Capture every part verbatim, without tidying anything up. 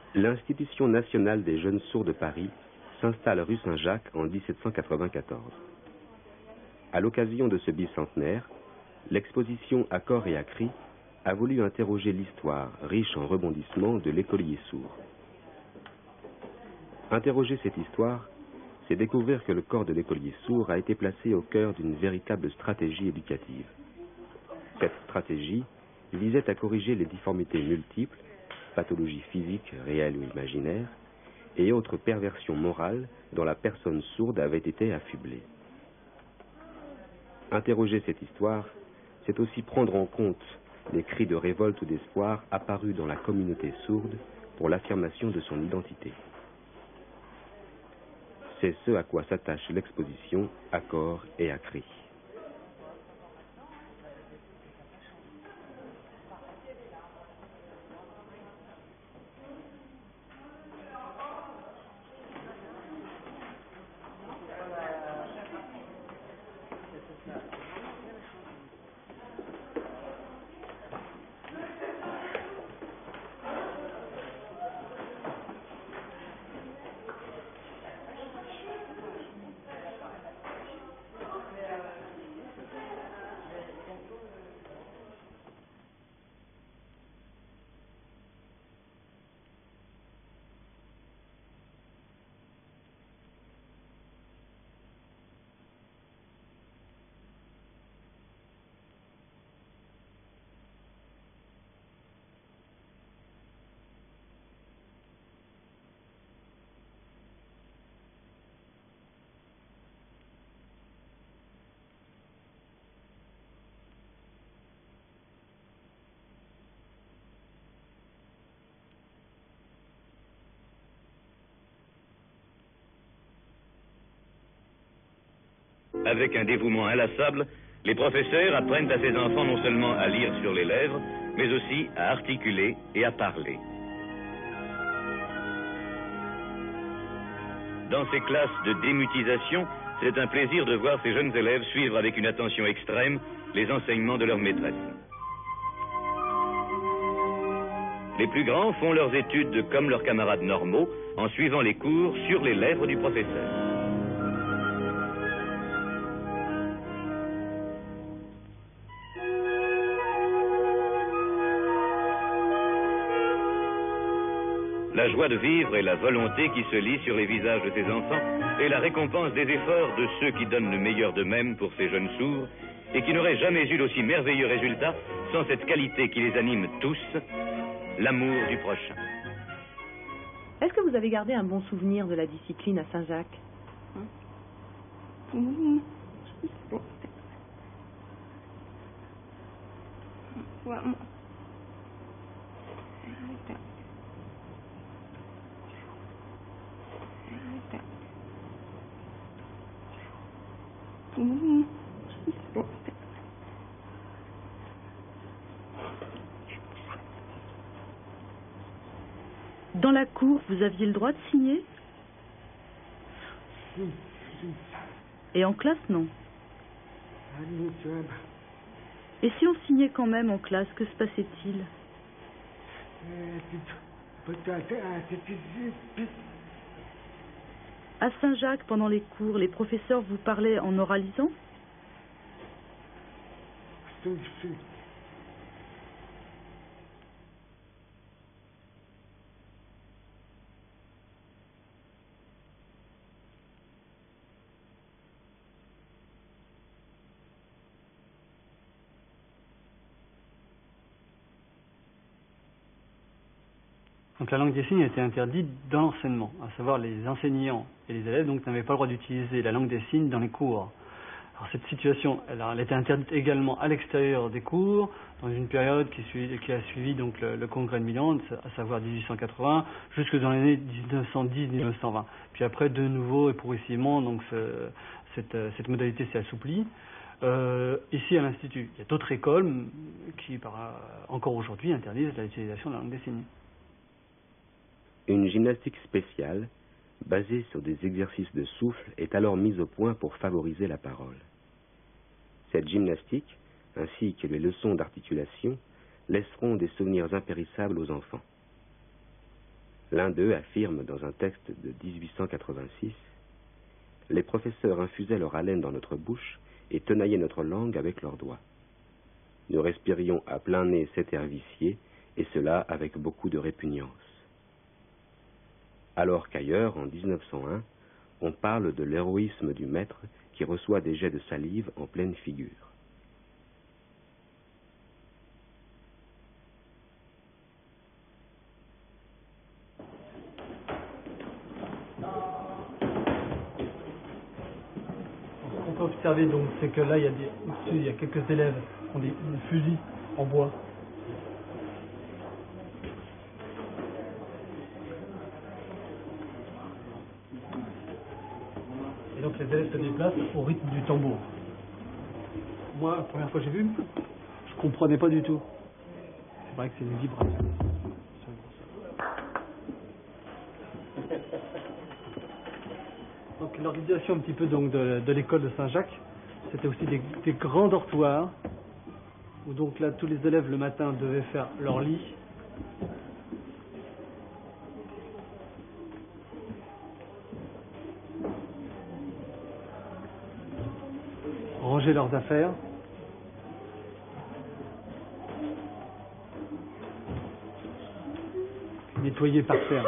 L'Institution nationale des jeunes sourds de Paris s'installe rue Saint-Jacques en mille sept cent quatre-vingt-quatorze. À l'occasion de ce bicentenaire, l'exposition À corps et à cri a voulu interroger l'histoire, riche en rebondissements, de l'écolier sourd. Interroger cette histoire, c'est découvrir que le corps de l'écolier sourd a été placé au cœur d'une véritable stratégie éducative. Cette stratégie visait à corriger les difformités multiples, pathologies physiques, réelles ou imaginaires, et autres perversions morales dont la personne sourde avait été affublée. Interroger cette histoire, c'est aussi prendre en compte les cris de révolte ou d'espoir apparus dans la communauté sourde pour l'affirmation de son identité. C'est ce à quoi s'attache l'exposition À corps et à cri. Avec un dévouement inlassable, les professeurs apprennent à ces enfants non seulement à lire sur les lèvres, mais aussi à articuler et à parler. Dans ces classes de démutisation, c'est un plaisir de voir ces jeunes élèves suivre avec une attention extrême les enseignements de leur maîtresse. Les plus grands font leurs études comme leurs camarades normaux, en suivant les cours sur les lèvres du professeur. La joie de vivre et la volonté qui se lit sur les visages de ces enfants est la récompense des efforts de ceux qui donnent le meilleur d'eux-mêmes pour ces jeunes sourds et qui n'auraient jamais eu d'aussi merveilleux résultats sans cette qualité qui les anime tous, l'amour du prochain. Est-ce que vous avez gardé un bon souvenir de la discipline à Saint-Jacques? Mmh. Dans la cour, vous aviez le droit de signer? Et en classe, non? Et si on signait quand même en classe, que se passait-il? À Saint-Jacques, pendant les cours, les professeurs vous parlaient en oralisant? Donc la langue des signes était interdite dans l'enseignement, à savoir les enseignants et les élèves donc n'avaient pas le droit d'utiliser la langue des signes dans les cours. Alors cette situation, elle, elle était interdite également à l'extérieur des cours, dans une période qui, suit, qui a suivi donc le, le congrès de Milan, à savoir mille huit cent quatre-vingts, jusque dans l'année mille neuf cent dix mille neuf cent vingt. Puis après, de nouveau et progressivement, donc ce, cette, cette modalité s'est assouplie. Euh, ici à l'Institut, il y a d'autres écoles qui, par, encore aujourd'hui, interdisent l'utilisation de la langue des signes. Une gymnastique spéciale, basée sur des exercices de souffle, est alors mise au point pour favoriser la parole. Cette gymnastique, ainsi que les leçons d'articulation, laisseront des souvenirs impérissables aux enfants. L'un d'eux affirme dans un texte de dix-huit cent quatre-vingt-six « Les professeurs infusaient leur haleine dans notre bouche et tenaillaient notre langue avec leurs doigts. Nous respirions à plein nez cet air vicié, et cela avec beaucoup de répugnance. » Alors qu'ailleurs, en mille neuf cent un, on parle de l'héroïsme du maître qui reçoit des jets de salive en pleine figure. Ce qu'on peut observer, donc, c'est que là, il y a des, au-dessus, il y a quelques élèves qui ont des, des fusils en bois. Et donc les élèves se déplacent au rythme du tambour. Moi, la première fois que j'ai vu, je comprenais pas du tout. C'est vrai que c'est une vibration. Donc l'organisation un petit peu donc de, de l'école de Saint-Jacques, c'était aussi des, des grands dortoirs, où donc là tous les élèves le matin devaient faire leur lit. Ranger leurs affaires. Nettoyer par terre.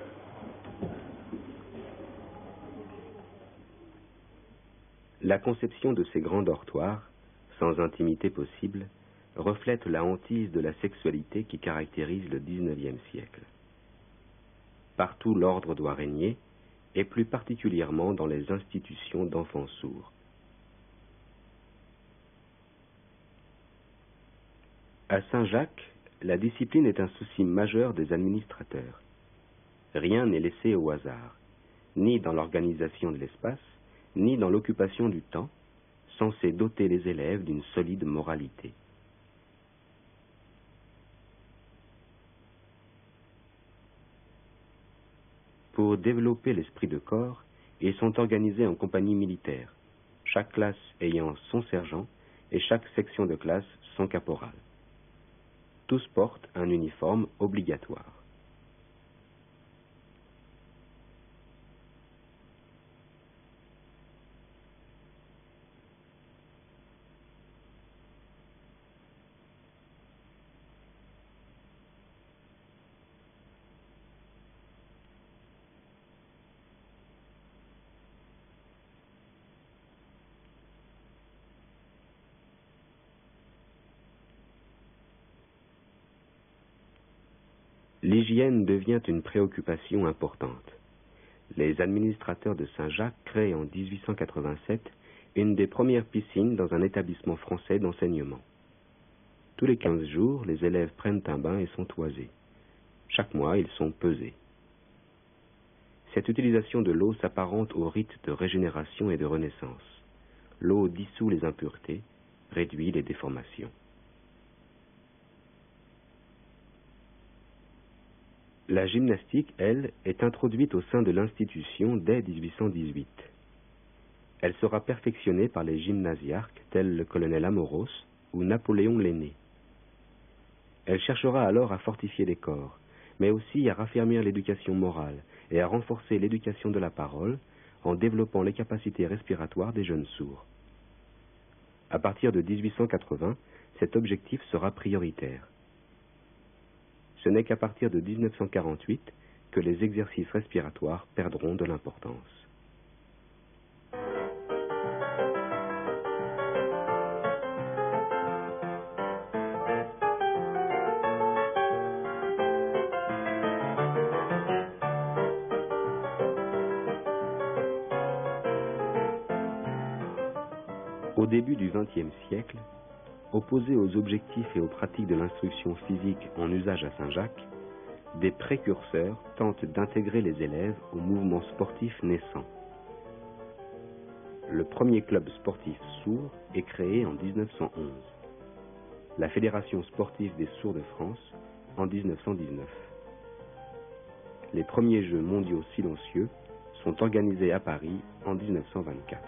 La conception de ces grands dortoirs, sans intimité possible, reflète la hantise de la sexualité qui caractérise le dix-neuvième siècle. Partout l'ordre doit régner, et plus particulièrement dans les institutions d'enfants sourds. À Saint-Jacques, la discipline est un souci majeur des administrateurs. Rien n'est laissé au hasard, ni dans l'organisation de l'espace, ni dans l'occupation du temps, censé doter les élèves d'une solide moralité. Pour développer l'esprit de corps, ils sont organisés en compagnie militaire, chaque classe ayant son sergent et chaque section de classe son caporal. Tous portent un uniforme obligatoire. L'hygiène devient une préoccupation importante. Les administrateurs de Saint-Jacques créent en dix-huit cent quatre-vingt-sept une des premières piscines dans un établissement français d'enseignement. Tous les quinze jours, les élèves prennent un bain et sont toisés. Chaque mois, ils sont pesés. Cette utilisation de l'eau s'apparente au rite de régénération et de renaissance. L'eau dissout les impuretés, réduit les déformations. La gymnastique, elle, est introduite au sein de l'institution dès dix-huit cent dix-huit. Elle sera perfectionnée par les gymnasiarques tels le colonel Amoros ou Napoléon l'Aîné. Elle cherchera alors à fortifier les corps, mais aussi à raffermir l'éducation morale et à renforcer l'éducation de la parole en développant les capacités respiratoires des jeunes sourds. À partir de dix-huit cent quatre-vingts, cet objectif sera prioritaire. Ce n'est qu'à partir de dix-neuf cent quarante-huit que les exercices respiratoires perdront de l'importance. Au début du vingtième siècle, opposés aux objectifs et aux pratiques de l'instruction physique en usage à Saint-Jacques, des précurseurs tentent d'intégrer les élèves au mouvement sportif naissant. Le premier club sportif sourd est créé en dix-neuf cent onze. La Fédération sportive des sourds de France en dix-neuf cent dix-neuf. Les premiers Jeux mondiaux silencieux sont organisés à Paris en dix-neuf cent vingt-quatre.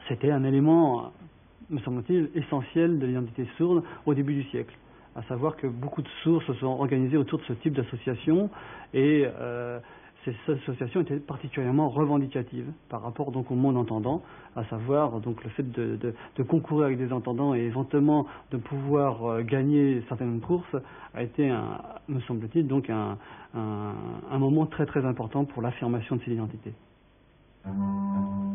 c'était un élément, me semble-t-il, essentiel de l'identité sourde au début du siècle. À savoir que beaucoup de sourds se sont organisés autour de ce type d'association et euh, ces associations étaient particulièrement revendicatives par rapport donc au monde entendant, à savoir donc le fait de, de, de concourir avec des entendants et éventuellement de pouvoir euh, gagner certaines courses a été, un, me semble-t-il, donc un, un, un moment très très important pour l'affirmation de ces identités.